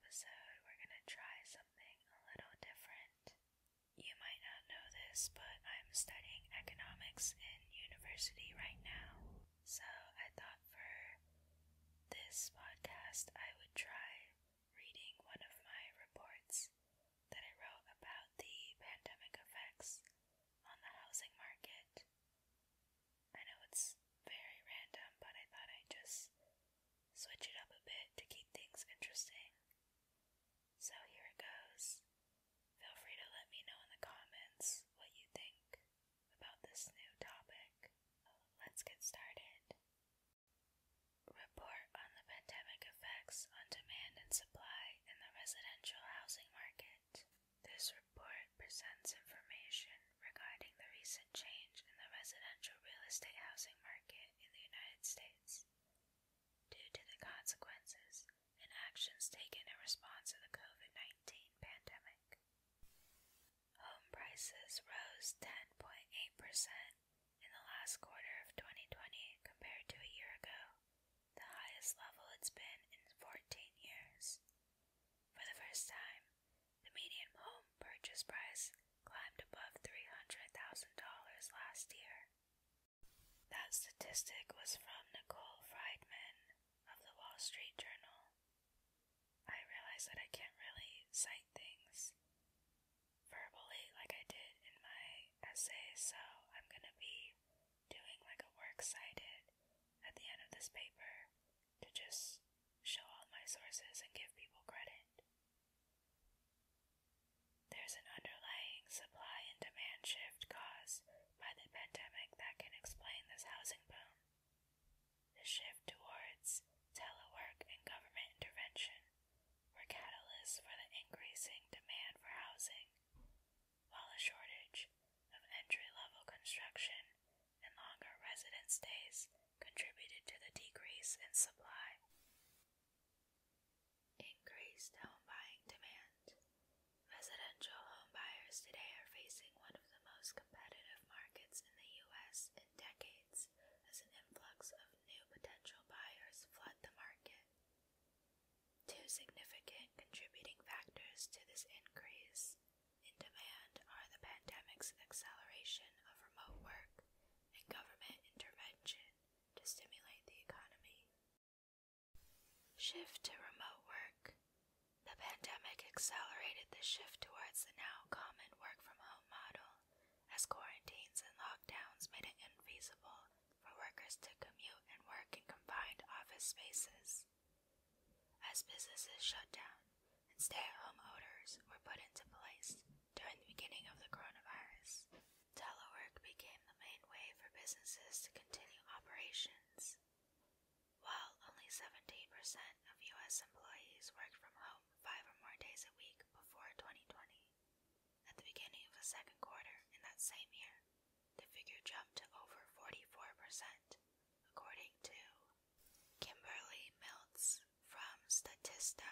episode, we're going to try something a little different. You might not know this, but I'm studying economics in university right now. So I thought for this podcast I would try reading one of my reports that I wrote about the pandemic effects on the housing market. I know it's very random, but I thought I'd just switch it up a bit to keep things interesting. So here it goes. Feel free to let me know in the comments what you think about this new topic. Let's get started. Report on the pandemic effects on demand and supply in the residential housing market. This report presents information regarding the recent change in the residential real estate housing market in the United States due to the consequences and actions taken in response to the COVID-19 pandemic. Home prices rose 10.8% in the last quarter of 2020 compared to a year ago, the highest level it's been in 14 years. For the first time, the median home purchase price climbed above $300,000 last year. That statistic was from Nicole Friedman of the Wall Street Journal. I realize that I can't really cite things verbally like I did in my essay, so I'm going to be doing like a works cited at the end of this paper to just show all my sources and give people credit. There's an underlying supply and demand shift caused by the pandemic that can explain this housing boom. The shift towards telework and government intervention were catalysts for the increasing demand for housing, while a shortage of entry-level construction and longer residence stays contributed to the decrease in supply. Increased home buying demand. Residential home buyers today are facing one of the most competitive markets in the U.S. in decades as an influx of new potential buyers flood the market. Two significant contributing factors to this increase in demand are the pandemic's acceleration of remote work and government intervention to stimulate the economy. Shift to remote work. The pandemic accelerated the shift towards the now common work-from-home model, as quarantines and lockdowns made it infeasible for workers to commute and work in confined office spaces. As businesses shut down and stay-at-home orders were put into place during the beginning of the coronavirus, telework became the main way for businesses to continue operations. While only 17% of U.S. employees worked from home 5 or more days a week before 2020, at the beginning of the second quarter in that same year, the figure jumped to over 44%, according to Kimberly Miltz from Statista.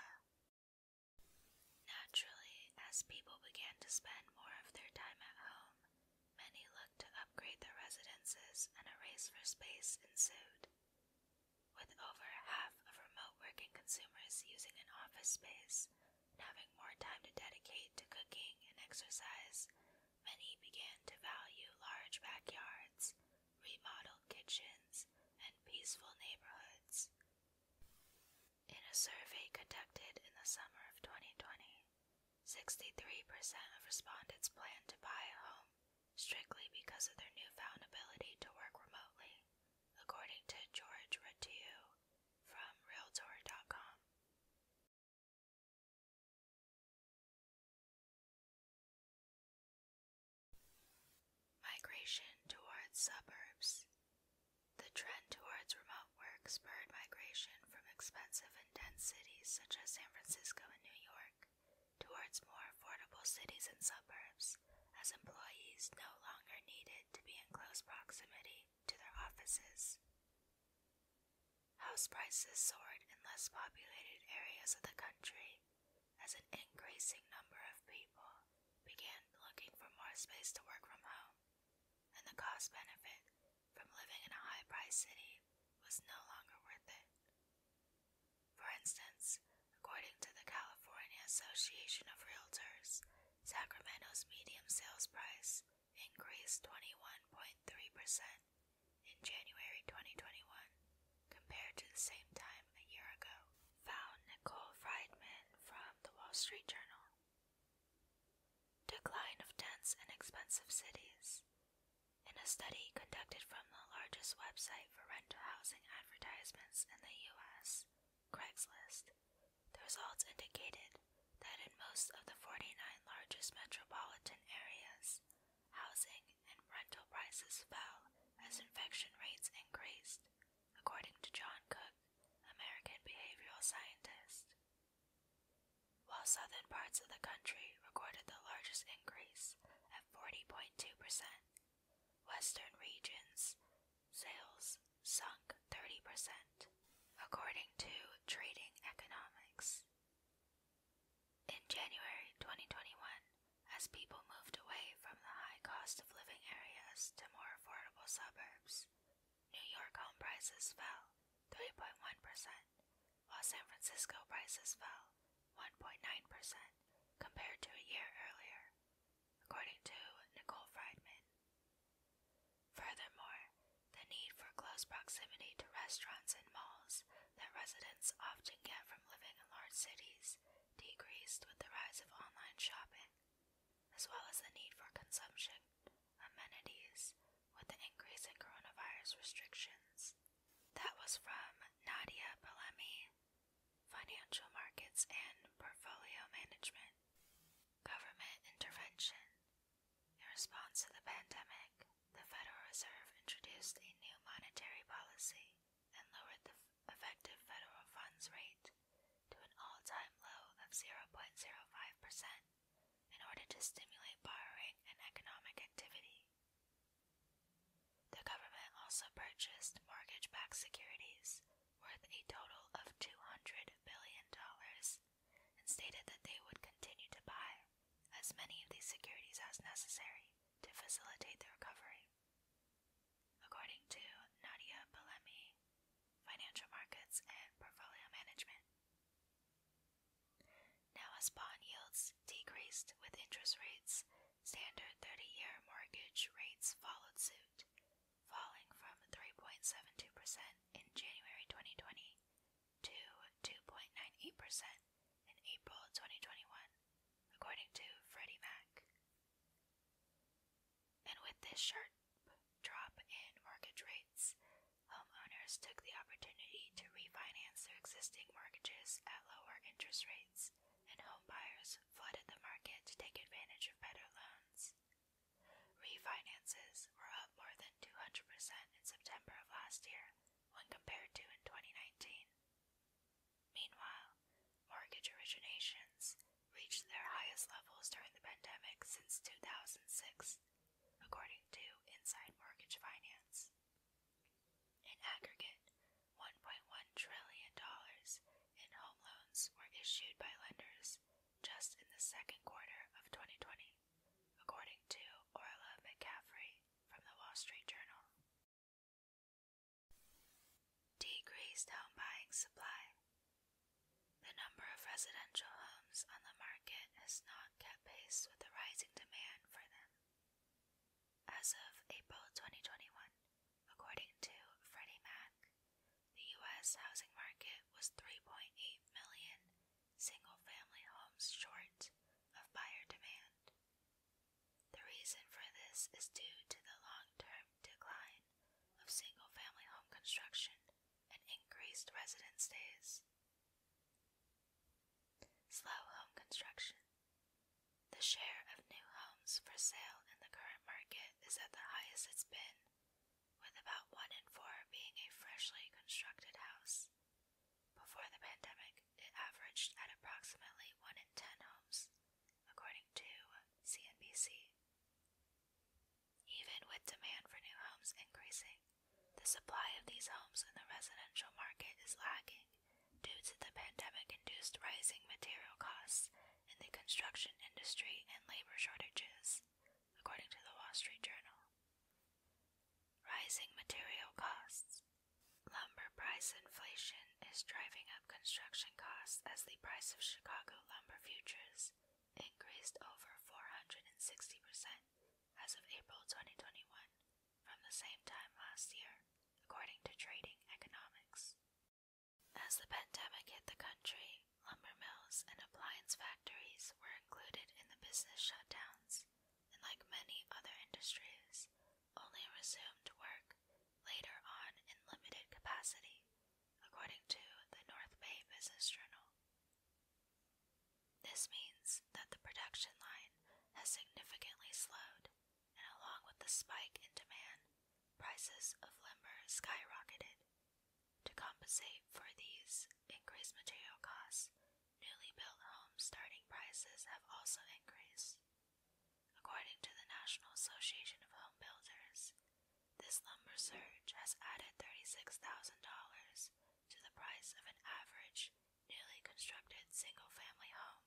Naturally, as people began to spend more of their time at home, many looked to upgrade their residences and a race for space ensued. With over half of remote working consumers using an office space and having more time to dedicate to cooking and exercise, many began to value large backyards, remodeled kitchens, and peaceful neighborhoods. In a survey conducted in the summer of 2020, 63% of respondents planned to buy a home strictly because of their newfound ability to work remotely, according to George Ratiu from Realtor.com. Migration towards suburbs. The trend towards remote work spurred migration from expensive and dense cities such as San Francisco and New York towards more affordable cities and suburbs, as employees no longer needed to be in close proximity to their offices. House prices soared in less populated areas of the country as an increasing number of people began looking for more space to work from home, and the cost benefit from living in a high-priced city was no longer worth it. For instance, according to the California Association of Realtors, Sacramento's median sales price increased 21.3% in January 2021 compared to the same time a year ago, found Nicole Friedman from the Wall Street Journal. Decline of dense and expensive cities. In a study conducted from the largest website for rental housing advertisements in the U.S., Craigslist, the results indicated that in most of the 49 largest metropolitan areas, housing and rental prices fell as infection rates increased, according to John Cook, American behavioral scientist. While southern parts of the country recorded the largest increase at 40.2%, western regions' sales sunk 30%, according to Trading Economics. In January 2021, as people moved away from the high cost of living areas to more affordable suburbs, New York home prices fell 3.1%, while San Francisco prices fell 1.9% compared to a year earlier, according to Nicole Friedman. Furthermore, the need for close proximity to restaurants and malls that residents often get from living in large cities decreased with the rise of online shopping, as well as the need for consumption amenities with the increase in coronavirus restrictions. That was from Nadia Palemi, Financial Markets and Portfolio Management. Government intervention. In response to the pandemic, the Federal Reserve introduced a new monetary policy and lowered the effective federal funds rate to an all-time low of 0.05% in order to stimulate borrowing and economic activity. The government also purchased mortgage-backed securities worth a total of $200 billion and stated that they would continue to buy as many of these securities as necessary to facilitate the recovery, according to Nadia Palemi, Financial Markets and Portfolio Management. Now as bond yields decreased with interest rates, standard 30-year mortgage rates followed suit, falling from 3.72% in January 2020 to 2.98% in April 2021, according to Freddie Mac. And with this sharp drop in mortgage rates, homeowners took the opportunity to refinance their existing mortgages at lower interest rates, and home buyers flooded the market to take advantage of better loans. Refinances were up more than 200% in September of last year when compared to in 2019. Meanwhile, mortgage originations reached their highest levels during the pandemic since 2006, according to Inside Mortgage Finance. In aggregate, $1.1 trillion in home loans were issued by lenders just in the second quarter of 2020, according to Orla McCaffrey from the Wall Street Journal. Decreased home buying supply. The number of residential homes on the market has not kept pace with the rising demand for them. As of April 2021, according to Freddie Mac, the U.S. housing market was 3.8 million single-family homes short of buyer demand. The reason for this is due to the long-term decline of single-family home construction and increased resident stays. Slow home construction. The share of new homes for sale in the current market is at the highest it's been, with about 1 in 4 being a freshly constructed house. Before the pandemic, it averaged at approximately 1 in 10 homes, according to CNBC. Even with demand for new homes increasing, the supply of these homes in the residential market is lagging due to the pandemic-induced rising material costs in the construction industry and labor shortages, according to the Wall Street Journal. Rising material costs. Lumber price inflation is driving up construction costs as the price of Chicago lumber futures same time last year, according to Trading Economics. As the pandemic hit the country, lumber mills and appliance factories were included in the business shutdowns, and like many other industries, only resumed work later on in limited capacity, according to the North Bay Business Journal. This means that the production line has significantly slowed, and along with the spike in demand, prices of lumber skyrocketed. To compensate for these increased material costs, newly built home starting prices have also increased. According to the National Association of Home Builders, this lumber surge has added $36,000 to the price of an average, newly constructed single-family home.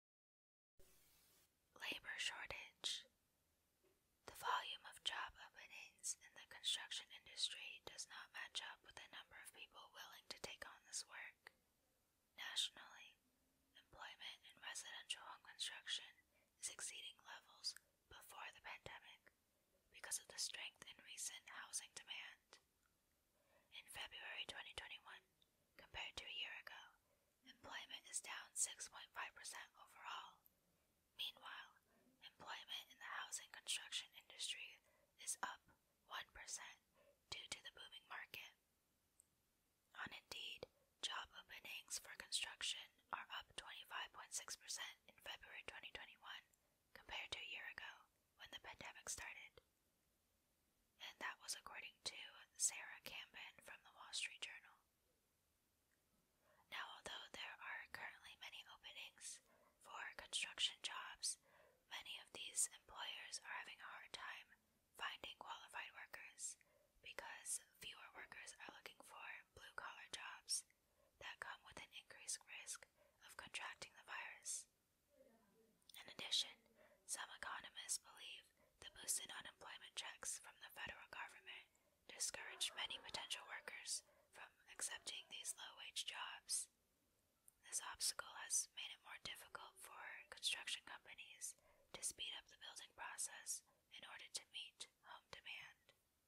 Labor shortage. The volume of job openings in the construction industry does not match up with the number of people willing to take on this work. Nationally, employment in residential home construction is exceeding levels before the pandemic because of the strength in recent housing demand. In February 2021, compared to a year ago, employment is down 6.5% overall. Meanwhile, employment in the housing construction industry is up 1% due to the booming market. On Indeed, job openings for construction are up 25.6% in February 2021 compared to a year ago when the pandemic started. And that was according to Sarah Campen from the Wall Street Journal. Now, although there are currently many openings for construction jobs, many of these employers are having a hard time finding qualified workers because fewer workers are looking for blue-collar jobs that come with an increased risk of contracting the virus. In addition, some economists believe the boosted unemployment checks from the federal government discouraged many potential workers from accepting these low-wage jobs. This obstacle has made it more difficult for construction companies to speed up the building process in order to meet home demand.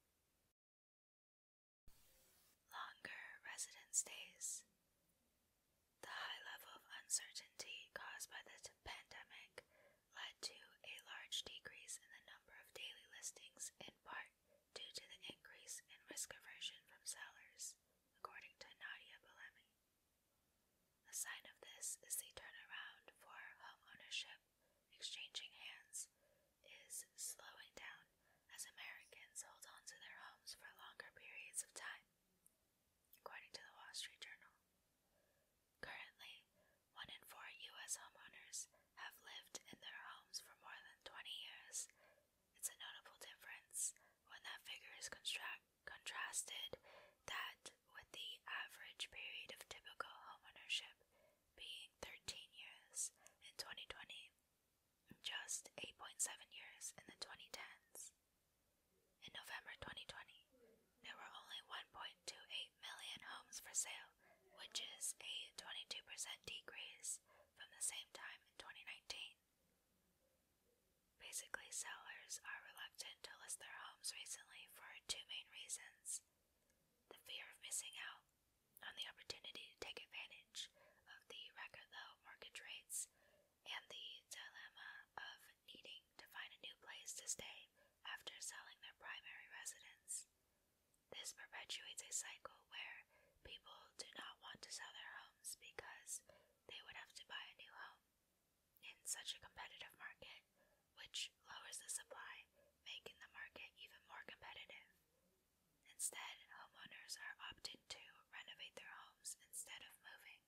Longer residence stays. The high level of uncertainty caused by the pandemic led to a large decrease in the number of daily listings, in part due to the increase in risk aversion from sellers, according to Nadia Belemi. A sign of this is the turnaround for home ownership exchanging hands is slowing down as Americans hold on to their homes for longer periods of time, according to the Wall Street Journal. Currently, 1 in 4 U.S. homeowners have lived in their homes for more than 20 years. It's a notable difference when that figure is contrasted that with the average period of typical homeownership being 13 years in 2020 and just 8.7 years in the 2010s. In November 2020, there were only 1.28 million homes for sale, which is a 22% decrease from the same time in 2019. Basically, sellers are reluctant to list their homes recently for two main reasons: the fear of missing out on the opportunity to take advantage of the record low mortgage rates, and the dilemma of needing to find a new place to stay after selling their primary residence. This perpetuates a cycle where people do not want to sell their homes because they would have to buy a new home in such a competitive market, which lowers the supply, making the market even more competitive. Instead, homeowners are opting to renovate their homes instead of moving.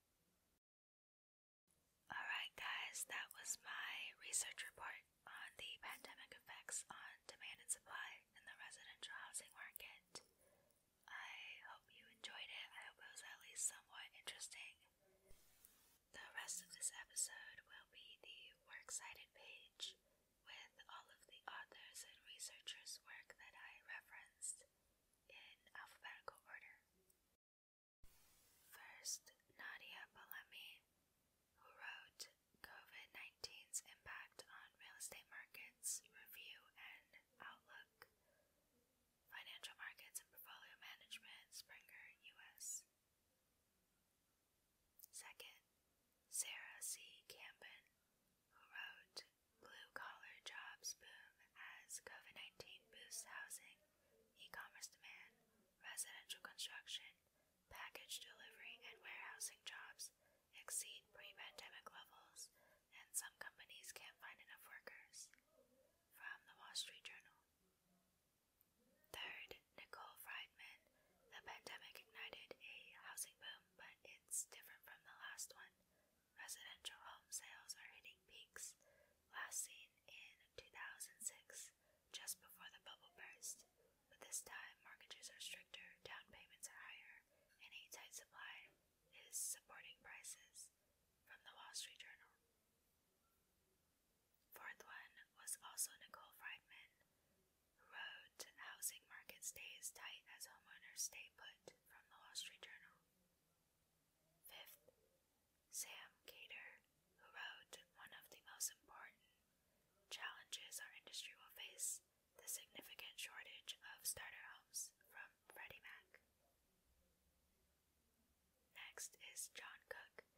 Alright guys, that was my research report on the pandemic effects on demand and supply in the residential housing market. I hope you enjoyed it. I hope it was at least somewhat interesting. The rest of this episode will be the works cited page with all of the authors and researchers' work that I referenced in alphabetical order. First, Nadia Belemi, who wrote COVID-19's Impact on Real Estate Springer, U.S. Second, Sarah C. Campen, who wrote Blue-Collar Jobs Boom as COVID-19 Boosts Housing, E-Commerce Demand, Residential Construction, Package Delivery, and Warehousing Jobs exceed pre-pandemic levels, and some companies can't find enough workers. From the Wall Street Journal. Third, Nicole Friedman. The pandemic ignited a housing boom, but it's different from the last one. Residential home sales are hitting peaks, last seen in 2006, just before the bubble burst. But this time, mortgages are stricter, down payments are higher, and a tight supply is supporting prices. From the Wall Street Journal. Fourth one was also Nicole Friedman, who wrote Housing Market Stays Tight as Homeowners Stay Put, from the Wall Street Journal. Fifth, Sam Cater, who wrote one of the most important challenges our industry will face, the significant shortage of starter homes, from Freddie Mac. Next is John Cook,